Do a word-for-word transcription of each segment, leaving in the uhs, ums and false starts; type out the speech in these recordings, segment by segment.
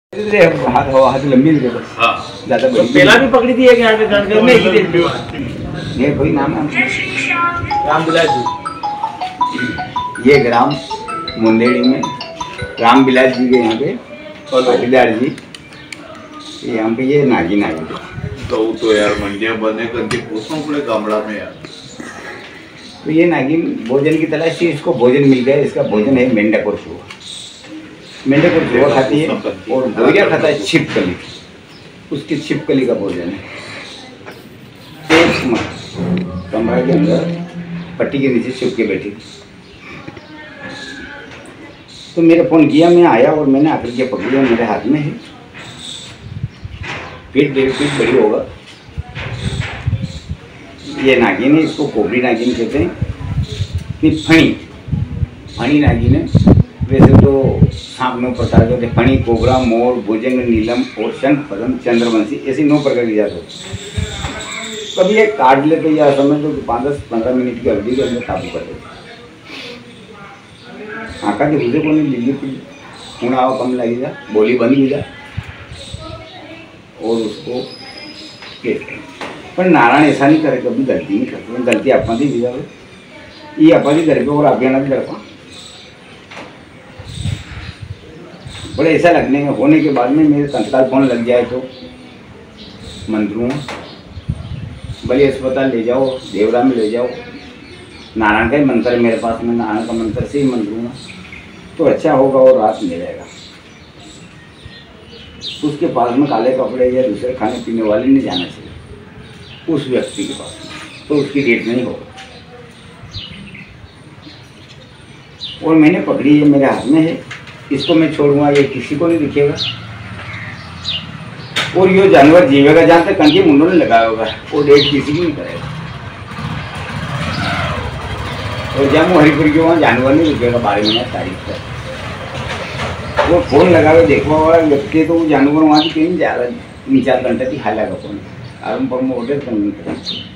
हाथ हाथ लंबी दे बस। हाँ। ज़्यादा तो पहला भी पकड़ी थी एक यहाँ पे गांव में एक ही दिन में। ये कोई नाम है रामबिलास जी। ये ग्राम मुंदेड़ी में रामबिलास जी के यहाँ पे पाटीदार जी यहाँ पे ये नागी नागी तो तो यार मंडिया बने करके पूछो अपने गामड़ा में यार। तो ये नागिन भोजन की तलाश थी, इसको भोजन मिल गया। इसका भोजन है मेंढक और चूहा। मेंढक और चूहा खाती है और गोरिया खाता है छिपकली। उसकी छिपकली का भोजन है। एक कमरे के अंदर पट्टी के नीचे छिप के बैठी थी। तो मेरा फोन किया, मैं आया और मैंने आकर के पकड़ी और मेरे हाथ में है। फीट डेढ़ फीट बड़ी होगा ये नागिन है। इसको कोबरी नागिन कहते हैं। ये फणी फणी नागिन है। वैसे तो सांप नौ प्रकार के होते हैं, फणी, कोबरा, मोर, भुजंग, नीलम और शंख, पद्म, चंद्रवंशी, ऐसी नौ प्रकार की जात होती है। कभी ये काट लेते या समझ लो कि पाँच दस पंद्रह मिनट की अवधि के अंदर काबू कर देते। आँखा के दूसरे को नहीं दिल्ली की खून आवा कम लगी जा, बोली बंद भी जा और उसको कहते हैं। पर नारायण ऐसा नहीं करे, कभी गलती नहीं करते। गलती अपना दी भी जाए, ये अपनी घर पे और अभियान भी कर पा बड़े ऐसा लगने होने के बाद में मेरे तत्काल फोन लग जाए तो मंत्रों बड़े अस्पताल ले जाओ, देवरा में ले जाओ, नारायण का ही मंत्र है मेरे पास में, नारायण का मंत्र से ही मंत्रूंगा तो अच्छा होगा और रात मिल जाएगा। उसके पास में काले कपड़े या दूसरे खाने पीने वाले नहीं जाना चाहिए उस व्यक्ति के पास, तो उसकी डेट नहीं होगा। और मैंने पकड़ी है, मेरे हाथ में है। इसको मैं छोड़ूंगा ये किसी को नहीं दिखेगा और ये जानवर जीवेगा जहाँ तक कंकी मुंडो नहीं लगाया होगा वो डेट किसी की नहीं करेगा। और जहाँ हरिपुर के वहाँ जानवर नहीं दिखेगा बारह महीना तारीख तक। वो फोन लगावे देखने वाला व्यक्ति तो वो जानवर वहाँ की कहीं जा रहा है तीन चार घंटे की हाल लगा फोन आराम पर में ऑर्डर करनी करें।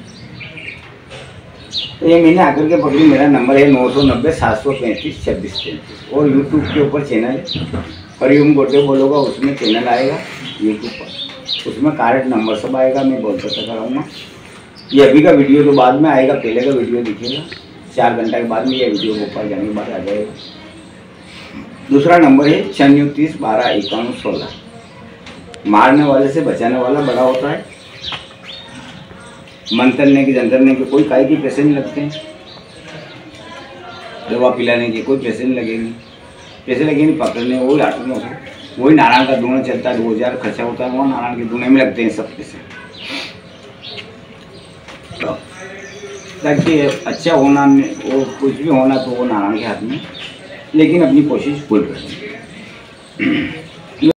तो ये मैंने आकर के पकड़ी। मेरा नंबर है नौ सौ नब्बे सात सौ पैंतीस छब्बीस तैंतीस और यूट्यूब के ऊपर चैनल है हरिओम गोटे बोलोगा, उसमें चैनल आएगा यूट्यूब पर, उसमें कार्ड नंबर सब आएगा। मैं बहुत पता कराऊँगा। ये अभी का वीडियो तो बाद में आएगा, पहले का वीडियो दिखेगा। चार घंटा के बाद में ये वीडियो भोपाल जाने के बाद आ जाएगा। दूसरा नंबर है छन्नू तीस बारह इक्यावन सोलह। मारने वाले से बचाने वाला बड़ा होता है। मंतरने की जंतरने के कोई काई की पैसे नहीं लगते हैं। दवा पिलाने के कोई पैसे नहीं लगेंगे। पैसे लगेंगे पकड़ने वही आटने वही नारायण का दूना चलता है, दो हज़ार खर्चा होता है वो नारायण के दूने में लगते हैं सब पैसे। ताकि अच्छा होना वो कुछ भी होना तो वो नारायण के हाथ में, लेकिन अपनी कोशिश फुल करें।